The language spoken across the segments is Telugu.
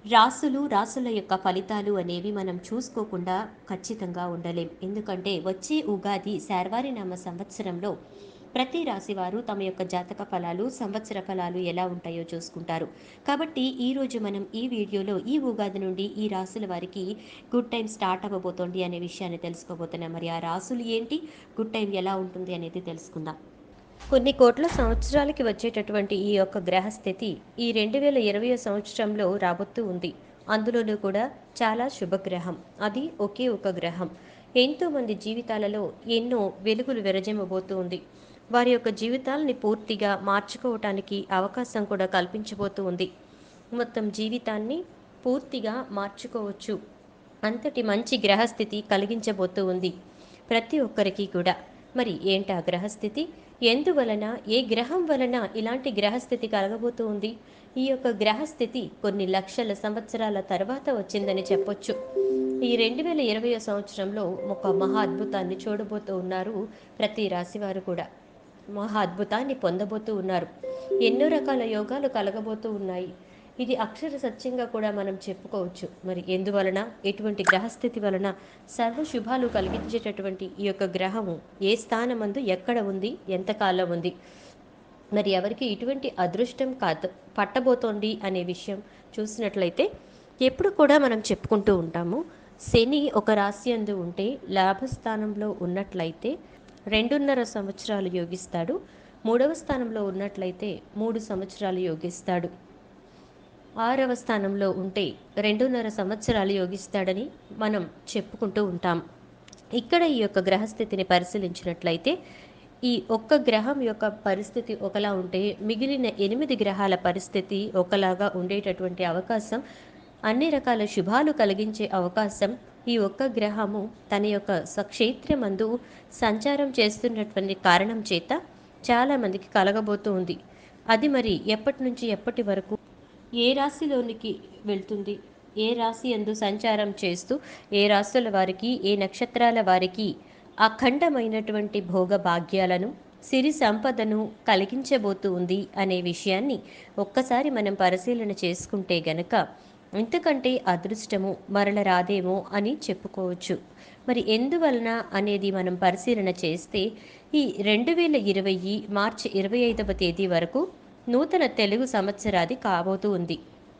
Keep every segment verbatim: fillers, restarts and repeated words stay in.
రాసులు, రాసుల యొక్క ఫలితాలు అనేవి మనం చూసుకోకుండా ఖచ్చితంగా ఉండలేం. ఎందుకంటే వచ్చే ఉగాది శార్వారినామ సంవత్సరంలో ప్రతి రాశివారు తమ యొక్క జాతక ఫలాలు, సంవత్సర ఫలాలు ఎలా ఉంటాయో చూసుకుంటారు. కాబట్టి ఈరోజు మనం ఈ వీడియోలో ఈ ఉగాది నుండి ఈ రాసుల వారికి గుడ్ టైం స్టార్ట్ అవ్వబోతోంది అనే విషయాన్ని తెలుసుకోబోతున్నాం. మరి ఆ రాసులు ఏంటి? గుడ్ టైం ఎలా ఉంటుంది అనేది తెలుసుకుందాం. కొన్ని కోట్ల సంవత్సరాలకి వచ్చేటటువంటి ఈ యొక్క గ్రహస్థితి ఈ రెండు వేల ఇరవై సంవత్సరంలో రాబోతూ ఉంది. అందులోనూ కూడా చాలా శుభగ్రహం. అది ఒకే ఒక గ్రహం ఎంతోమంది జీవితాలలో ఎన్నో వెలుగులు విరజిమ్మబోతూ ఉంది. వారి యొక్క జీవితాలని పూర్తిగా మార్చుకోవటానికి అవకాశం కూడా కల్పించబోతూ ఉంది. మొత్తం జీవితాన్ని పూర్తిగా మార్చుకోవచ్చు. అంతటి మంచి గ్రహస్థితి కలిగించబోతూ ఉంది ప్రతి ఒక్కరికి కూడా. మరి ఏంటి ఆ గ్రహస్థితి? ఎందువలన, ఏ గ్రహం వలన ఇలాంటి గ్రహస్థితి కలగబోతూ ఉంది? ఈ యొక్క గ్రహస్థితి కొన్ని లక్షల సంవత్సరాల తర్వాత వచ్చిందని చెప్పొచ్చు. ఈ రెండు వేల ఇరవై సంవత్సరంలో ఒక మహా అద్భుతాన్ని చూడబోతూ ఉన్నారు ప్రతి రాశివారు కూడా. మహా అద్భుతాన్ని పొందబోతూ ఉన్నారు. ఎన్నో రకాల యోగాలు కలగబోతూ ఉన్నాయి. ఇది అక్షర సత్యంగా కూడా మనం చెప్పుకోవచ్చు. మరి ఎందువలన, ఎటువంటి గ్రహస్థితి వలన సర్వ శుభాలు కలిగించేటటువంటి ఈ యొక్క గ్రహము ఏ స్థానమందు ఎక్కడ ఉంది, ఎంతకాలం ఉంది, మరి ఎవరికి ఇటువంటి అదృష్టం కాదు పట్టబోతోంది అనే విషయం చూసినట్లయితే ఎప్పుడు కూడా మనం చెప్పుకుంటూ ఉంటాము. శని ఒక రాశి అందు ఉంటే లాభస్థానంలో ఉన్నట్లయితే రెండున్నర సంవత్సరాలు యోగిస్తాడు. మూడవ స్థానంలో ఉన్నట్లయితే మూడు సంవత్సరాలు యోగిస్తాడు. ఆరవ స్థానంలో ఉంటే రెండున్నర సంవత్సరాలు యోగిస్తాడని మనం చెప్పుకుంటూ ఉంటాం. ఇక్కడ ఈ యొక్క గ్రహస్థితిని పరిశీలించినట్లయితే ఈ ఒక్క గ్రహం యొక్క పరిస్థితి ఒకలా ఉంటే మిగిలిన ఎనిమిది గ్రహాల పరిస్థితి ఒకలాగా ఉండేటటువంటి అవకాశం, అన్ని రకాల శుభాలు కలిగించే అవకాశం ఈ ఒక్క గ్రహము తన యొక్క స్వక్షేత్రమందు సంచారం చేస్తున్నటువంటి కారణం చేత చాలామందికి కలగబోతూ ఉంది. అది మరి ఎప్పటి నుంచి ఎప్పటి వరకు, ఏ రాశిలోనికి వెళ్తుంది, ఏ రాశి యందు సంచారం చేస్తూ ఏ రాశుల వారికి, ఏ నక్షత్రాల వారికి అఖండమైనటువంటి భోగ భాగ్యాలను, సిరి సంపదను కలిగించబోతూ ఉంది అనే విషయాన్ని ఒక్కసారి మనం పరిశీలన చేసుకుంటే గనక ఇంతకంటే అదృష్టము మరల రాదేమో అని చెప్పుకోవచ్చు. మరి ఎందువలన అనేది మనం పరిశీలన చేస్తే ఈ రెండు వేల ఇరవై మార్చి ఇరవై ఐదవ తేదీ వరకు నూతన తెలుగు సంవత్సరాది కాబోతూ ఉంది,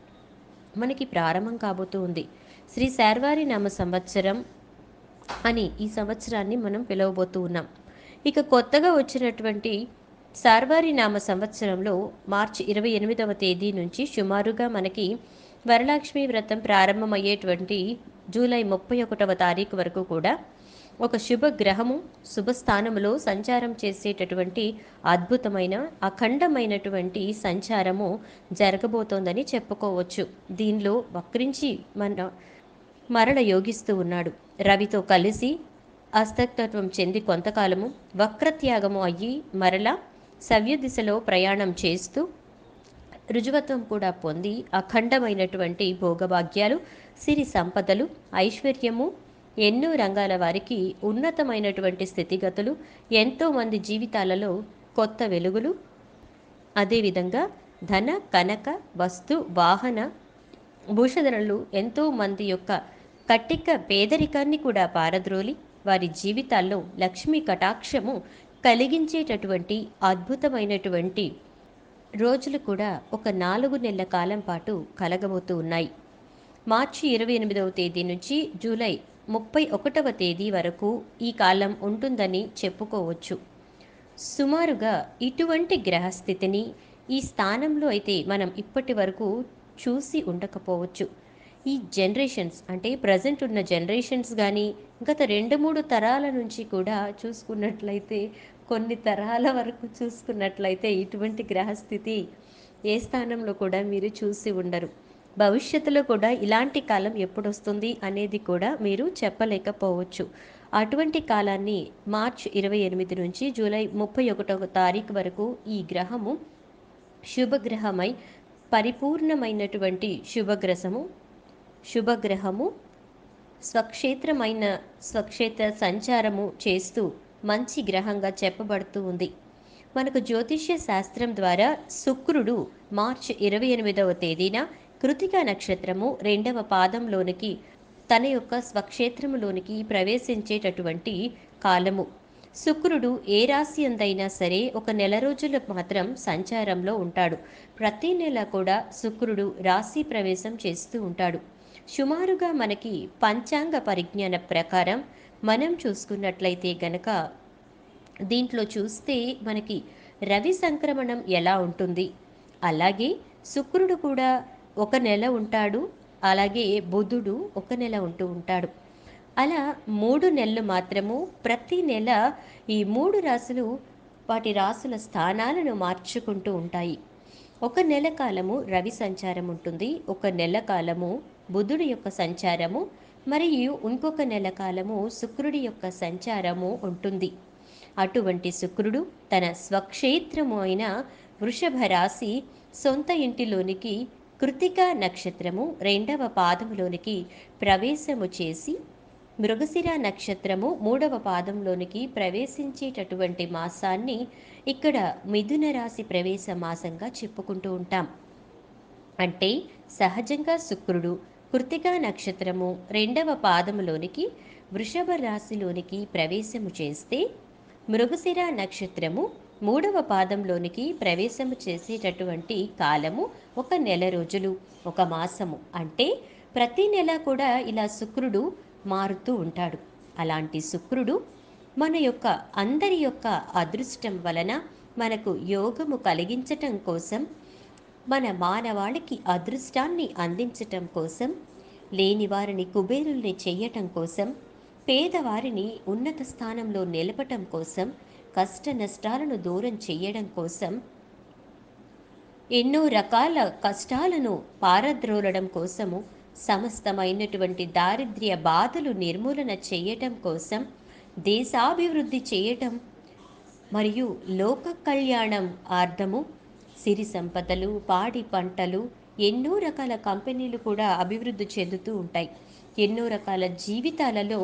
మనకి ప్రారంభం కాబోతూ ఉంది. శ్రీ శార్వారి నామ సంవత్సరం అని ఈ సంవత్సరాన్ని మనం పిలవబోతూ ఉన్నాం. ఇక కొత్తగా వచ్చినటువంటి శార్వారి నామ సంవత్సరంలో మార్చి ఇరవై ఎనిమిదవ తేదీ నుంచి సుమారుగా మనకి వరలక్ష్మి వ్రతం ప్రారంభమయ్యేటువంటి జూలై ముప్పై ఒకటవ తారీఖు వరకు కూడా ఒక శుభ గ్రహము శుభస్థానములో సంచారం చేసేటటువంటి అద్భుతమైన అఖండమైనటువంటి సంచారము జరగబోతోందని చెప్పుకోవచ్చు. దీనిలో వక్రించి మన మరల యోగిస్తూ ఉన్నాడు. రవితో కలిసి అస్తత్వం చెంది కొంతకాలము వక్రత్యాగము అయ్యి మరల సవ్య దిశలో ప్రయాణం చేస్తూ రుజువత్వం కూడా పొంది అఖండమైనటువంటి భోగభాగ్యాలు, సిరి సంపదలు, ఐశ్వర్యము, ఎన్నో రంగాల వారికి ఉన్నతమైనటువంటి స్థితిగతులు, ఎంతోమంది జీవితాలలో కొత్త వెలుగులు, అదేవిధంగా ధన కనక వస్తు వాహన భూషధనలు ఎంతో మంది యొక్క కట్టిక పేదరికాన్ని కూడా పారద్రోలి వారి జీవితాల్లో లక్ష్మీ కటాక్షము కలిగించేటటువంటి అద్భుతమైనటువంటి రోజులు కూడా ఒక నాలుగు నెలల కాలం పాటు కలగబోతూ ఉన్నాయి. మార్చి ఇరవై ఎనిమిదవ తేదీ నుంచి జూలై ముప్పై ఒకటవ తేదీ వరకు ఈ కాలం ఉంటుందని చెప్పుకోవచ్చు. సుమారుగా ఇటువంటి గ్రహస్థితిని ఈ స్థానంలో అయితే మనం ఇప్పటి వరకు చూసి ఉండకపోవచ్చు. ఈ జనరేషన్స్ అంటే ప్రజెంట్ ఉన్న జనరేషన్స్ కానీ గత రెండు మూడు తరాల నుంచి కూడా చూసుకున్నట్లయితే, కొన్ని తరాల వరకు చూసుకున్నట్లయితే ఇటువంటి గ్రహస్థితి ఏ స్థానంలో కూడా మీరు చూసి ఉండరు. భవిష్యత్తులో కూడా ఇలాంటి కాలం ఎప్పుడొస్తుంది అనేది కూడా మీరు చెప్పలేకపోవచ్చు. అటువంటి కాలాన్ని మార్చి ఇరవై ఎనిమిది నుంచి జూలై ముప్పై ఒకటవ తారీఖు వరకు ఈ గ్రహము శుభగ్రహమై పరిపూర్ణమైనటువంటి శుభగ్రసము శుభగ్రహము స్వక్షేత్రమైన స్వక్షేత్ర సంచారము చేస్తూ మంచి గ్రహంగా చెప్పబడుతూ ఉంది. మనకు జ్యోతిష్య శాస్త్రం ద్వారా శుక్రుడు మార్చి ఇరవై ఎనిమిదవ తేదీన కృతికా నక్షత్రము రెండవ పాదంలోనికి తన యొక్క స్వక్షేత్రములోనికి ప్రవేశించేటటువంటి కాలము. శుక్రుడు ఏ రాశి అందైనా సరే ఒక నెల రోజులు మాత్రం సంచారంలో ఉంటాడు. ప్రతి నెల కూడా శుక్రుడు రాశి ప్రవేశం చేస్తూ ఉంటాడు. సుమారుగా మనకి పంచాంగ పరిజ్ఞాన ప్రకారం మనం చూసుకున్నట్లయితే గనక దీంట్లో చూస్తే మనకి రవి సంక్రమణం ఎలా ఉంటుంది, అలాగే శుక్రుడు కూడా ఒక నెల ఉంటాడు, అలాగే బుధుడు ఒక నెల ఉంటూ ఉంటాడు. అలా మూడు నెలలు మాత్రము ప్రతి నెల ఈ మూడు రాశులు వాటి రాశుల స్థానాలను మార్చుకుంటూ ఉంటాయి. ఒక నెల కాలము రవి సంచారం ఉంటుంది, ఒక నెల కాలము బుధుడి యొక్క సంచారము, మరియు ఇంకొక నెల కాలము శుక్రుడి యొక్క సంచారము ఉంటుంది. అటువంటి శుక్రుడు తన స్వక్షేత్రము అయిన వృషభ రాశి సొంత ఇంటిలోనికి కృతికా నక్షత్రము రెండవ పాదములోనికి ప్రవేశము చేసి మృగశిర నక్షత్రము మూడవ పాదంలోనికి ప్రవేశించేటటువంటి మాసాన్ని ఇక్కడ మిథున రాశి ప్రవేశ మాసంగా చెప్పుకుంటూ ఉంటాం. అంటే సహజంగా శుక్రుడు కృతికా నక్షత్రము రెండవ పాదములోనికి వృషభ రాశిలోనికి ప్రవేశము చేస్తే మృగశిర నక్షత్రము మూడవ పాదంలోనికి ప్రవేశము చేసేటటువంటి కాలము ఒక నెల రోజులు, ఒక మాసము. అంటే ప్రతి నెల కూడా ఇలా శుక్రుడు మారుతూ ఉంటాడు. అలాంటి శుక్రుడు మన యొక్క అందరి యొక్క అదృష్టం వలన మనకు యోగము కలిగించటం కోసం, మన మానవాళికి అదృష్టాన్ని అందించటం కోసం, లేని వారిని కుబేరుల్ని చెయ్యటం కోసం, పేదవారిని ఉన్నత స్థానంలో నిలపటం కోసం, కష్ట నష్టాలను దూరం చెయ్యడం కోసం, ఎన్నో రకాల కష్టాలను పారద్రోలడం కోసము, సమస్తమైనటువంటి దారిద్ర్య బాధలు నిర్మూలన చేయటం కోసం, దేశాభివృద్ధి చేయటం మరియు లోక కళ్యాణం ఆర్థము సిరి సంపదలు, పాడి పంటలు, ఎన్నో రకాల కంపెనీలు కూడా అభివృద్ధి చెందుతూ ఉంటాయి. ఎన్నో రకాల జీవితాలలో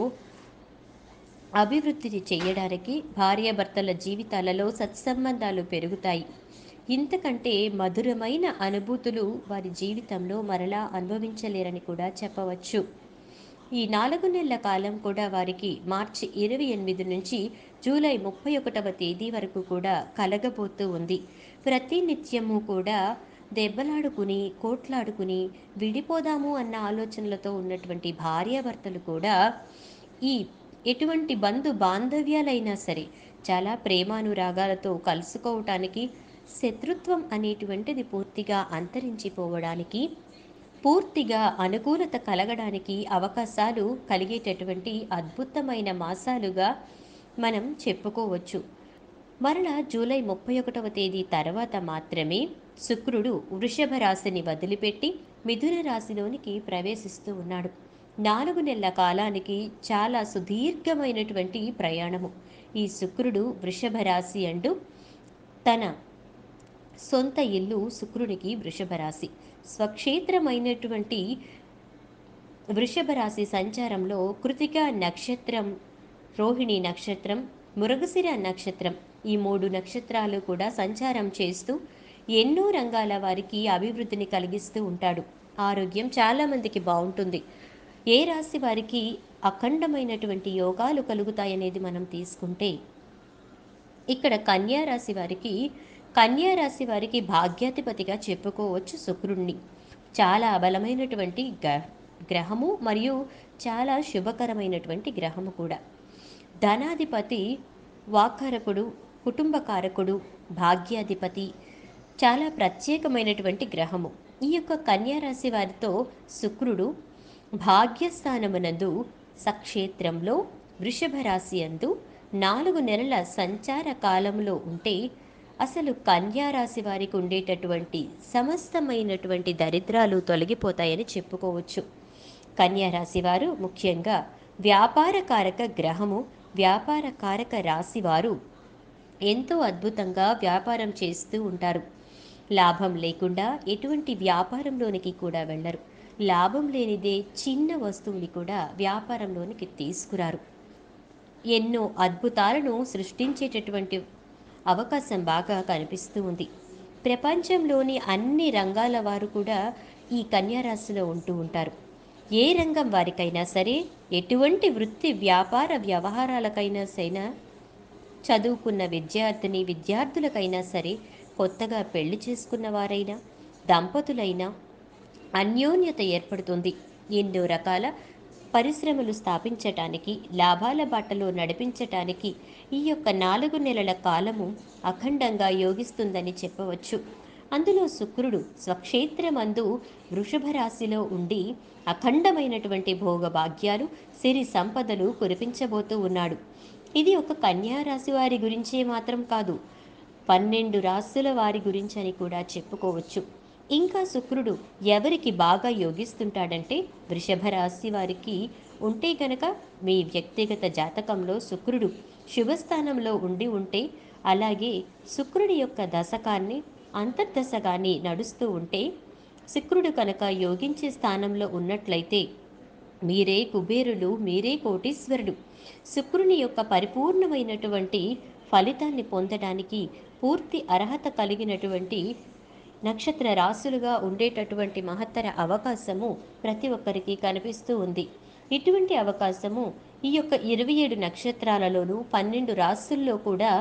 అభివృద్ధిని చేయడానికి భార్యాభర్తల జీవితాలలో సత్సంబంధాలు పెరుగుతాయి. ఇంతకంటే మధురమైన అనుభూతులు వారి జీవితంలో మరలా అనుభవించలేరని కూడా చెప్పవచ్చు. ఈ నాలుగు నెలల కాలం కూడా వారికి మార్చి ఇరవై ఎనిమిది నుంచి జూలై ముప్పై ఒకటవ తేదీ వరకు కూడా కలగబోతూ ఉంది. ప్రతి నిత్యము కూడా దెబ్బలాడుకుని కోట్లాడుకుని విడిపోదాము అన్న ఆలోచనలతో ఉన్నటువంటి భార్యాభర్తలు కూడా ఈ ఎటువంటి బంధు బాంధవ్యాలైనా సరే చాలా ప్రేమానురాగాలతో కలుసుకోవటానికి, శత్రుత్వం అనేటువంటిది పూర్తిగా అంతరించిపోవడానికి, పూర్తిగా అనుకూలత కలగడానికి అవకాశాలు కలిగేటటువంటి అద్భుతమైన మాసాలుగా మనం చెప్పుకోవచ్చు. మరలా జూలై ముప్పై ఒకటవ తేదీ తర్వాత మాత్రమే శుక్రుడు వృషభ రాశిని వదిలిపెట్టి మిథున రాశిలోనికి ప్రవేశిస్తూ ఉన్నాడు. నాలుగు నెలల కాలానికి చాలా సుదీర్ఘమైనటువంటి ప్రయాణము. ఈ శుక్రుడు వృషభ రాశి అంటూ తన సొంత ఇల్లు శుక్రునికి వృషభ రాశి, స్వక్షేత్రమైనటువంటి వృషభ రాశి సంచారంలో కృతికా నక్షత్రం, రోహిణి నక్షత్రం, మృగశిర నక్షత్రం, ఈ మూడు నక్షత్రాలు కూడా సంచారం చేస్తూ ఎన్నో రంగాల వారికి అభివృద్ధిని కలిగిస్తూ ఉంటాడు. ఆరోగ్యం చాలామందికి బాగుంటుంది. ఏ రాశి వారికి అఖండమైనటువంటి యోగాలు కలుగుతాయనేది మనం తీసుకుంటే ఇక్కడ కన్యా రాశి వారికి కన్యా రాశి వారికి భాగ్యాధిపతిగా చెప్పుకోవచ్చు శుక్రుణ్ణి. చాలా బలమైనటువంటి గ్రహము మరియు చాలా శుభకరమైనటువంటి గ్రహము కూడా. ధనాధిపతి, వాకారకుడు, కుటుంబకారకుడు, భాగ్యాధిపతి, చాలా ప్రత్యేకమైనటువంటి గ్రహము. ఈ యొక్క కన్యా రాశి వారితో శుక్రుడు భాగ్యస్థానమునందు సక్షేత్రంలో వృషభ రాశి అందు నాలుగు నెలల సంచార కాలంలో ఉంటే అసలు కన్యా రాశి వారికి ఉండేటటువంటి సమస్తమైనటువంటి దరిద్రాలు తొలగిపోతాయని చెప్పుకోవచ్చు. కన్యా రాశి వారు ముఖ్యంగా వ్యాపార కారక గ్రహము, వ్యాపార కారక రాశి వారు ఎంతో అద్భుతంగా వ్యాపారం చేస్తూ ఉంటారు. లాభం లేకుండా ఎటువంటి వ్యాపారంలోనికి కూడా వెళ్ళరు. లాభం లేనిదే చిన్న వస్తువుని కూడా వ్యాపారంలోనికి తీసుకురారు. ఎన్నో అద్భుతాలను సృష్టించేటటువంటి అవకాశం బాగా కనిపిస్తూ ఉంది. ప్రపంచంలోని అన్ని రంగాల వారు కూడా ఈ కన్యా రాశిలో ఉంటూ ఉంటారు. ఏ రంగం వారికైనా సరే, ఎటువంటి వృత్తి వ్యాపార వ్యవహారాలకైనా సైనా, చదువుకున్న విద్యార్థిని విద్యార్థులకైనా సరే, కొత్తగా పెళ్లి చేసుకున్న వారైనా, దంపతులైనా అన్యోన్యత ఏర్పడుతుంది. ఎన్నో రకాల పరిశ్రమలు స్థాపించటానికి, లాభాల బాటలో నడిపించటానికి ఈ యొక్క నాలుగు నెలల కాలము అఖండంగా యోగిస్తుందని చెప్పవచ్చు. అందులో శుక్రుడు స్వక్షేత్రమందు వృషభ రాశిలో ఉండి అఖండమైనటువంటి భోగభాగ్యాలు, సిరి సంపదలు కురిపించబోతూ ఉన్నాడు. ఇది ఒక కన్యా రాశి వారి గురించే మాత్రం కాదు, పన్నెండు రాశుల వారి గురించని కూడా చెప్పుకోవచ్చు. ఇంకా శుక్రుడు ఎవరికి బాగా యోగిస్తుంటాడంటే, వృషభ రాశి వారికి ఉంటే గనక మీ వ్యక్తిగత జాతకంలో శుక్రుడు శుభస్థానంలో ఉండి ఉంటే, అలాగే శుక్రుడి యొక్క దశకాన్ని అంతర్దశగాన్ని నడుస్తూ ఉంటే, శుక్రుడు కనుక యోగించే స్థానంలో ఉన్నట్లయితే మీరే కుబేరులు, మీరే కోటీశ్వరుడు. శుక్రుని యొక్క పరిపూర్ణమైనటువంటి ఫలితాన్ని పొందడానికి పూర్తి అర్హత కలిగినటువంటి నక్షత్ర రాశులుగా ఉండేటటువంటి మహత్తర అవకాశము ప్రతి ఒక్కరికి కనిపిస్తూ ఉంది. ఇటువంటి అవకాశము ఈ యొక్క ఇరవై ఏడు నక్షత్రాలలోనూ పన్నెండు రాశుల్లో కూడా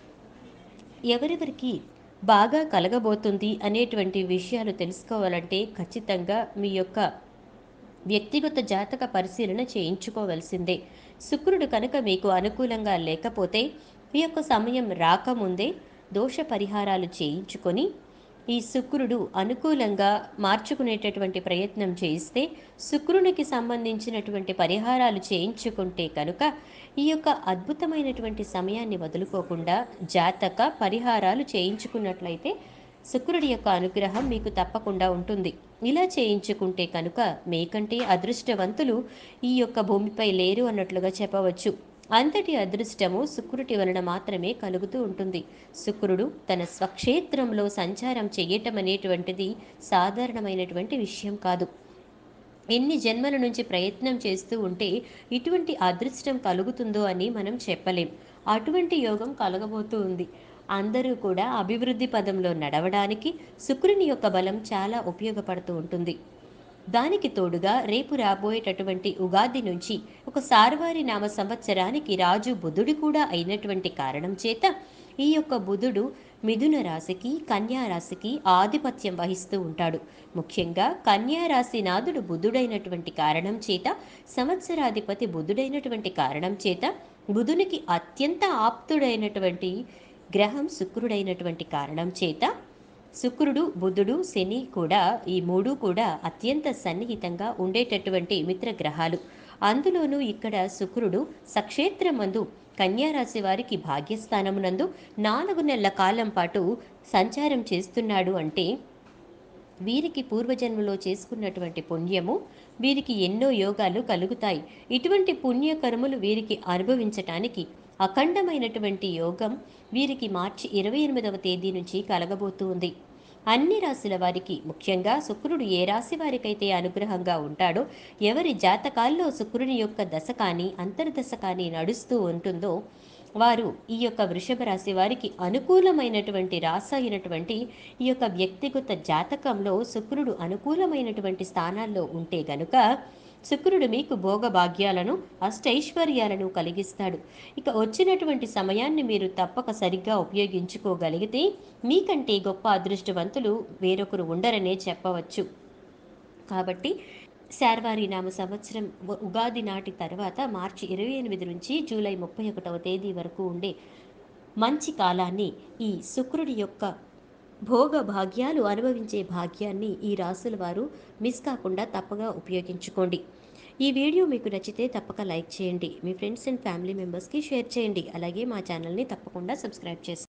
ఎవరెవరికి బాగా కలగబోతుంది అనేటువంటి విషయాలు తెలుసుకోవాలంటే ఖచ్చితంగా మీ యొక్క వ్యక్తిగత జాతక పరిశీలన చేయించుకోవలసిందే. శుక్రుడు కనుక మీకు అనుకూలంగా లేకపోతే ఈ యొక్క సమయం రాకముందే దోష పరిహారాలు చేయించుకొని ఈ శుక్రుడు అనుకూలంగా మార్చుకునేటటువంటి ప్రయత్నం చేయిస్తే, శుక్రునికి సంబంధించినటువంటి పరిహారాలు చేయించుకుంటే కనుక ఈ యొక్క అద్భుతమైనటువంటి సమయాన్ని వదులుకోకుండా జాతక పరిహారాలు చేయించుకున్నట్లయితే శుక్రుడి యొక్క అనుగ్రహం మీకు తప్పకుండా ఉంటుంది. ఇలా చేయించుకుంటే కనుక మీకంటే అదృష్టవంతులు ఈ యొక్క భూమిపై లేరు అన్నట్లుగా చెప్పవచ్చు. అంతటి అదృష్టము శుక్రుడి వలన మాత్రమే కలుగుతూ ఉంటుంది. శుక్రుడు తన స్వక్షేత్రంలో సంచారం చేయటం అనేటువంటిది సాధారణమైనటువంటి విషయం కాదు. ఎన్ని జన్మల నుంచి ప్రయత్నం చేస్తూ ఉంటే ఇటువంటి అదృష్టం కలుగుతుందో అని మనం చెప్పలేం. అటువంటి యోగం కలగబోతూ ఉంది. అందరూ కూడా అభివృద్ధి పదంలో నడవడానికి శుక్రుని యొక్క బలం చాలా ఉపయోగపడుతూ ఉంటుంది. దానికి తోడుగా రేపు రాబోయేటటువంటి ఉగాది నుంచి ఒక సార్వారి నామ సంవత్సరానికి రాజు బుధుడు కూడా అయినటువంటి కారణం చేత ఈ యొక్క బుధుడు మిథున రాశికి, కన్యా రాశికి ఆధిపత్యం వహిస్తూ ఉంటాడు. ముఖ్యంగా కన్యా రాశి నాథుడు బుధుడైనటువంటి కారణం చేత, సంవత్సరాధిపతి బుధుడైనటువంటి కారణం చేత, బుధునికి అత్యంత ఆప్తుడైనటువంటి గ్రహం శుక్రుడైనటువంటి కారణం చేత, శుక్రుడు, బుధుడు, శని కూడా ఈ మూడు కూడా అత్యంత సన్నిహితంగా ఉండేటటువంటి మిత్రగ్రహాలు. అందులోనూ ఇక్కడ శుక్రుడు సక్షేత్రమందు కన్యారాశి వారికి భాగ్యస్థానమునందు నాలుగు నెలల కాలం పాటు సంచారం చేస్తున్నాడు అంటే వీరికి పూర్వజన్మలో చేసుకున్నటువంటి పుణ్యము, వీరికి ఎన్నో యోగాలు కలుగుతాయి. ఇటువంటి పుణ్యకర్మలు వీరికి అనుభవించటానికి అఖండమైనటువంటి యోగం వీరికి మార్చి ఇరవై ఎనిమిదవ తేదీ నుంచి కలగబోతూ ఉంది. అన్ని రాశుల వారికి, ముఖ్యంగా శుక్రుడు ఏ రాశి వారికైతే అనుగ్రహంగా ఉంటాడో, ఎవరి జాతకాల్లో శుక్రుని యొక్క దశ కానీ అంతర్దశ కానీ నడుస్తూ ఉంటుందో వారు ఈ యొక్క వృషభ రాశి వారికి అనుకూలమైనటువంటి రాశి అయినటువంటి ఈ యొక్క వ్యక్తిగత జాతకంలో శుక్రుడు అనుకూలమైనటువంటి స్థానాల్లో ఉంటే గనుక శుక్రుడు మీకు భోగభాగ్యాలను, అష్టైశ్వర్యాలను కలిగిస్తాడు. ఇక వచ్చినటువంటి సమయాన్ని మీరు తప్పక సరిగ్గా ఉపయోగించుకోగలిగితే మీకంటే గొప్ప అదృష్టవంతులు వేరొకరు ఉండరనే చెప్పవచ్చు. కాబట్టి శార్వారి నామ సంవత్సరం ఉగాది నాటి తర్వాత మార్చి ఇరవై ఎనిమిది నుంచి జూలై ముప్పై ఒకటవ తేదీ వరకు ఉండే మంచి కాలాన్ని, ఈ శుక్రుడి యొక్క భోగ భాగ్యాలు అనుభవించే భాగ్యాన్ని ఈ రాశుల వారు మిస్ కాకుండా తప్పగా ఉపయోగించుకోండి. ఈ వీడియో మీకు నచ్చితే తప్పక లైక్ చేయండి, మీ ఫ్రెండ్స్ అండ్ ఫ్యామిలీ మెంబర్స్కి షేర్ చేయండి. అలాగే మా ఛానల్ని తప్పకుండా సబ్స్క్రైబ్ చేయండి.